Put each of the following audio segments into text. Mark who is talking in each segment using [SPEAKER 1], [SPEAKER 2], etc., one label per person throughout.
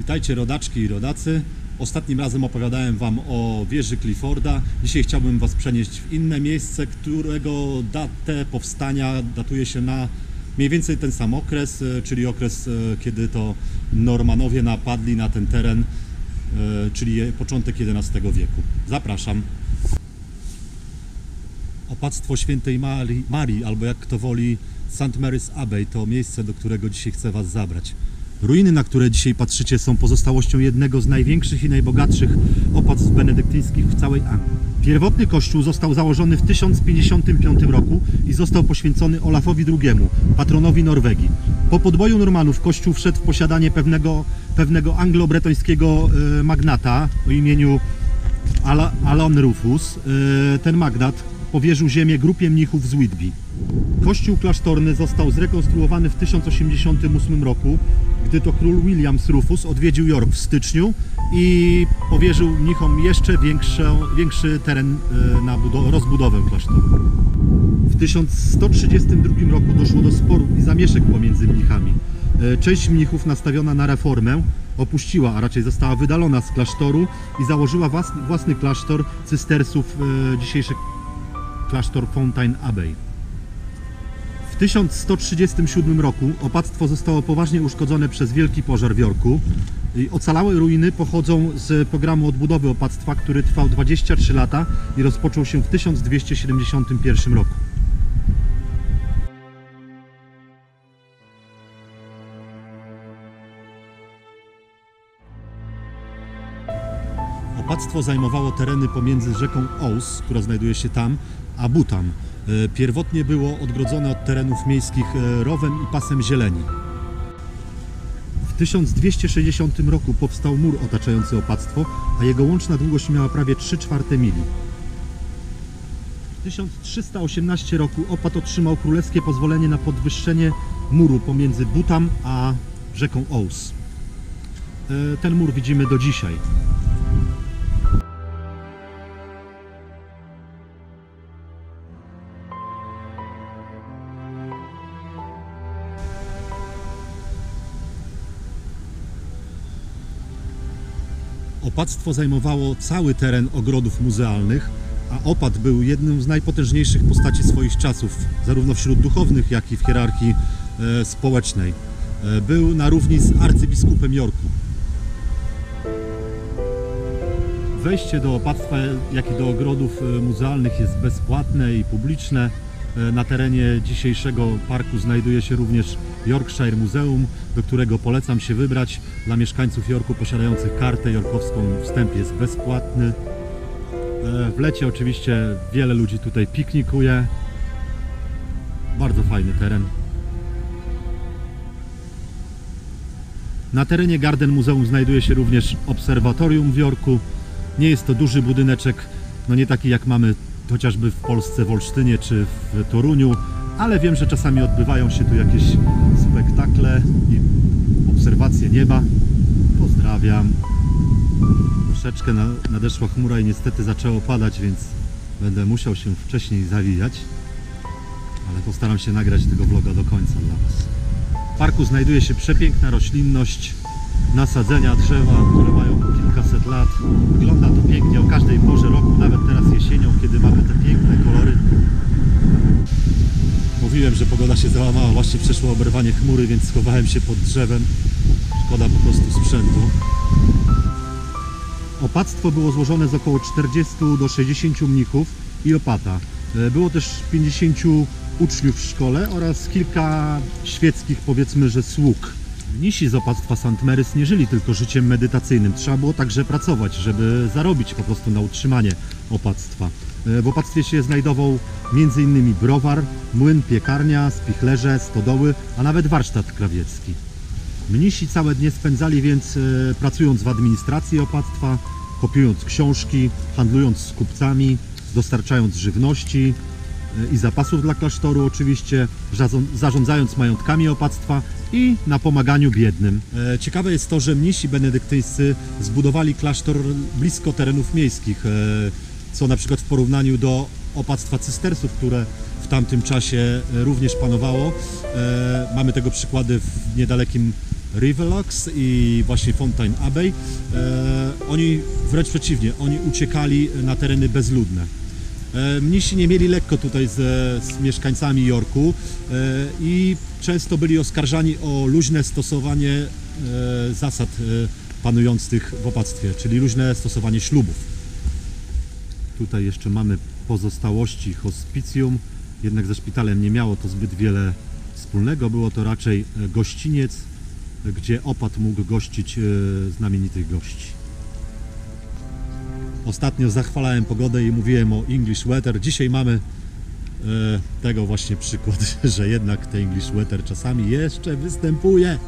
[SPEAKER 1] Witajcie rodaczki i rodacy. Ostatnim razem opowiadałem Wam o wieży Clifforda. Dzisiaj chciałbym Was przenieść w inne miejsce, którego datę powstania datuje się na mniej więcej ten sam okres, czyli okres, kiedy to Normanowie napadli na ten teren, czyli początek XI wieku. Zapraszam. Opactwo Świętej Marii, albo jak kto woli St. Mary's Abbey, to miejsce, do którego dzisiaj chcę Was zabrać. Ruiny, na które dzisiaj patrzycie, są pozostałością jednego z największych i najbogatszych opactw benedyktyńskich w całej Anglii. Pierwotny kościół został założony w 1055 roku i został poświęcony Olafowi II, patronowi Norwegii. Po podboju Normanów kościół wszedł w posiadanie pewnego anglo-bretońskiego magnata o imieniu Alan Rufus. Ten magnat powierzył ziemię grupie mnichów z Whitby. Kościół klasztorny został zrekonstruowany w 1088 roku, gdy to król William Rufus odwiedził York w styczniu i powierzył mnichom jeszcze większy teren na rozbudowę klasztoru. W 1132 roku doszło do sporów i zamieszek pomiędzy mnichami. Część mnichów nastawiona na reformę opuściła, a raczej została wydalona z klasztoru i założyła własny klasztor cystersów, dzisiejszy klasztor Fountains Abbey. W 1137 roku opactwo zostało poważnie uszkodzone przez wielki pożar w Yorku. Ocalałe ruiny pochodzą z programu odbudowy opactwa, który trwał 23 lata i rozpoczął się w 1271 roku. Opactwo zajmowało tereny pomiędzy rzeką Ouse, która znajduje się tam, a Butam. Pierwotnie było odgrodzone od terenów miejskich rowem i pasem zieleni. W 1260 roku powstał mur otaczający opactwo, a jego łączna długość miała prawie 3/4 mili. W 1318 roku opat otrzymał królewskie pozwolenie na podwyższenie muru pomiędzy Butam a rzeką Ouse. Ten mur widzimy do dzisiaj. Opactwo zajmowało cały teren ogrodów muzealnych, a opat był jedną z najpotężniejszych postaci swoich czasów, zarówno wśród duchownych, jak i w hierarchii społecznej. Był na równi z arcybiskupem Yorku. Wejście do opactwa, jak i do ogrodów muzealnych jest bezpłatne i publiczne. Na terenie dzisiejszego parku znajduje się również Yorkshire Muzeum, do którego polecam się wybrać. Dla mieszkańców Yorku posiadających kartę yorkowską wstęp jest bezpłatny. W lecie oczywiście wiele ludzi tutaj piknikuje. Bardzo fajny teren. Na terenie Garden Muzeum znajduje się również obserwatorium w Yorku. Nie jest to duży budyneczek, no nie taki jak mamy chociażby w Polsce, w Olsztynie czy w Toruniu, ale wiem, że czasami odbywają się tu jakieś spektakle i obserwacje nieba. Pozdrawiam. Troszeczkę nadeszła chmura i niestety zaczęło padać, więc będę musiał się wcześniej zawijać, ale postaram się nagrać tego vloga do końca dla Was. W parku znajduje się przepiękna roślinność, nasadzenia, drzewa, które mają kilkaset lat. Wygląda to pięknie o każdej porze roku, nawet teraz jesienią, kiedy mamy te piękne kolory. Mówiłem, że pogoda się załamała, właśnie przeszło oberwanie chmury, więc schowałem się pod drzewem. Szkoda po prostu sprzętu. Opactwo było złożone z około 40 do 60 mnichów i opata. Było też 50 uczniów w szkole oraz kilka świeckich, powiedzmy, że sług. Mnisi z opactwa St. Mary's nie żyli tylko życiem medytacyjnym, trzeba było także pracować, żeby zarobić po prostu na utrzymanie opactwa. W opactwie się znajdował m.in. browar, młyn, piekarnia, spichlerze, stodoły, a nawet warsztat krawiecki. Mnisi całe dnie spędzali więc pracując w administracji opactwa, kopiując książki, handlując z kupcami, dostarczając żywności i zapasów dla klasztoru oczywiście, zarządzając majątkami opactwa i na pomaganiu biednym. Ciekawe jest to, że mnisi benedyktyńscy zbudowali klasztor blisko terenów miejskich, co na przykład w porównaniu do opactwa cystersów, które w tamtym czasie również panowało. Mamy tego przykłady w niedalekim Rivelox i właśnie Fountains Abbey. Oni wręcz przeciwnie, oni uciekali na tereny bezludne. Mnisi nie mieli lekko tutaj z mieszkańcami Yorku i często byli oskarżani o luźne stosowanie zasad panujących w opactwie, czyli luźne stosowanie ślubów. Tutaj jeszcze mamy pozostałości hospicjum, jednak ze szpitalem nie miało to zbyt wiele wspólnego, było to raczej gościniec, gdzie opat mógł gościć znamienitych gości. Ostatnio zachwalałem pogodę i mówiłem o English weather. Dzisiaj mamy tego właśnie przykład, że jednak te English weather czasami jeszcze występuje.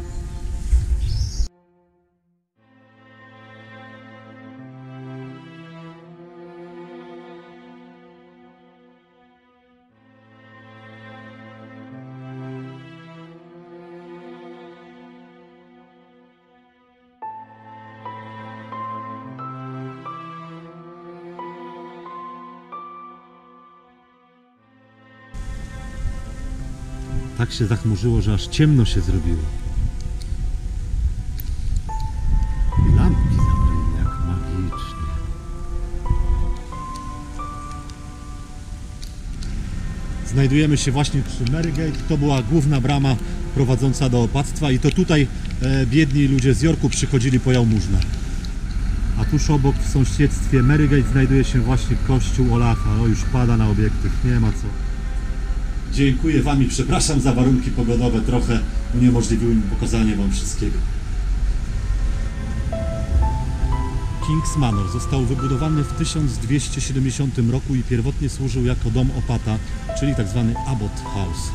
[SPEAKER 1] Tak się zachmurzyło, że aż ciemno się zrobiło. I lampki zapalili jak magicznie. Znajdujemy się właśnie przy Marygate. To była główna brama prowadząca do opactwa i to tutaj biedni ludzie z Yorku przychodzili po jałmużnę. A tuż obok w sąsiedztwie Marygate znajduje się właśnie kościół Olafa. O, już pada na obiektyw, nie ma co. Dziękuję Wam i przepraszam za warunki pogodowe, trochę uniemożliwiły mi pokazanie Wam wszystkiego. King's Manor został wybudowany w 1270 roku i pierwotnie służył jako dom opata, czyli tzw. Abbot House.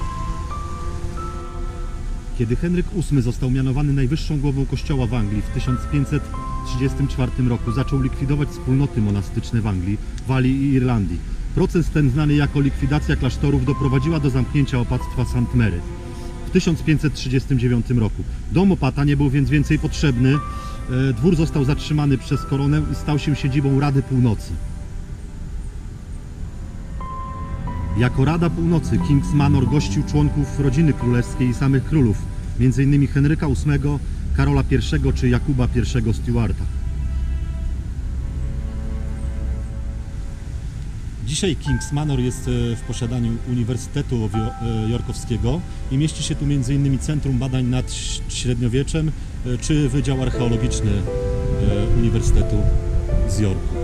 [SPEAKER 1] Kiedy Henryk VIII został mianowany najwyższą głową kościoła w Anglii w 1534 roku, zaczął likwidować wspólnoty monastyczne w Anglii, Walii i Irlandii. Proces ten, znany jako likwidacja klasztorów, doprowadziła do zamknięcia opactwa St. Mary w 1539 roku. Dom opata nie był więc więcej potrzebny. Dwór został zatrzymany przez koronę i stał się siedzibą Rady Północy. Jako Rada Północy King's Manor gościł członków rodziny królewskiej i samych królów, m.in. Henryka VIII, Karola I czy Jakuba I Stuarta. Dzisiaj King's Manor jest w posiadaniu Uniwersytetu Yorkowskiego i mieści się tu m.in. Centrum Badań nad Średniowieczem czy Wydział Archeologiczny Uniwersytetu z Yorku.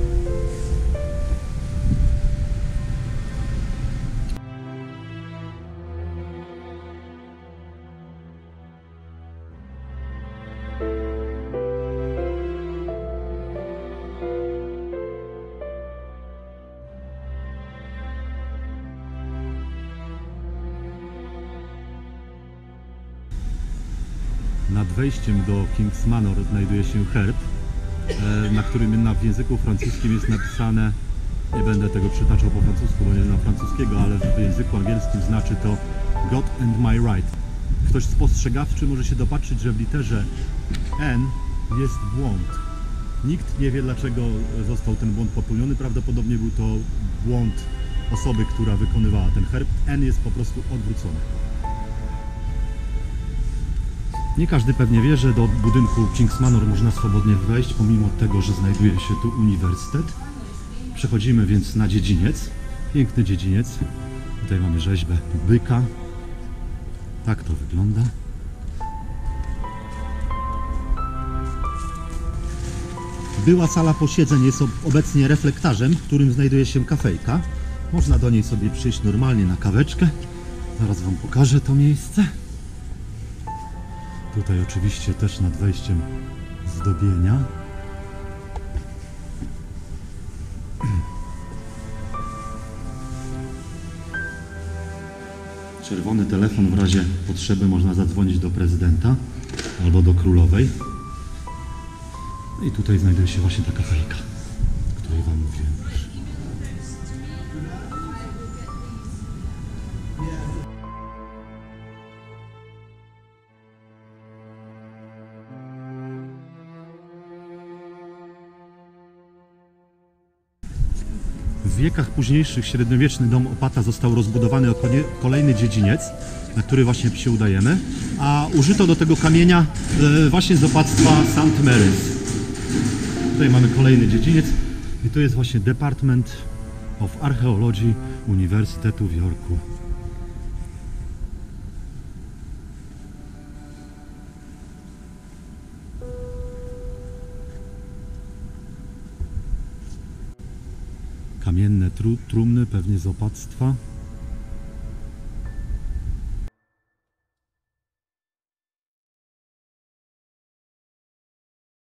[SPEAKER 1] Nad wejściem do King's Manor znajduje się herb, na którym w języku francuskim jest napisane, nie będę tego przytaczał po francusku, bo nie znam francuskiego, ale w języku angielskim znaczy to God and my right. Ktoś spostrzegawczy może się dopatrzyć, że w literze N jest błąd. Nikt nie wie, dlaczego został ten błąd popełniony. Prawdopodobnie był to błąd osoby, która wykonywała ten herb. N jest po prostu odwrócony. Nie każdy pewnie wie, że do budynku King's Manor można swobodnie wejść, pomimo tego, że znajduje się tu uniwersytet. Przechodzimy więc na dziedziniec. Piękny dziedziniec. Tutaj mamy rzeźbę byka. Tak to wygląda. Była sala posiedzeń jest obecnie reflektarzem, w którym znajduje się kafejka. Można do niej sobie przyjść normalnie na kaweczkę. Zaraz Wam pokażę to miejsce. Tutaj oczywiście też nad wejściem zdobienia. Czerwony telefon, w razie potrzeby można zadzwonić do prezydenta albo do królowej. No i tutaj znajduje się właśnie ta kafejka, o której Wam mówiłem. W wiekach późniejszych średniowieczny dom opata został rozbudowany o kolejny dziedziniec na który właśnie się udajemy. A użyto do tego kamienia właśnie z opactwa St. Mary's. Tutaj mamy kolejny dziedziniec i tu jest właśnie Department of Archaeology Uniwersytetu w Yorku. Kamienne trumny, pewnie z opactwa.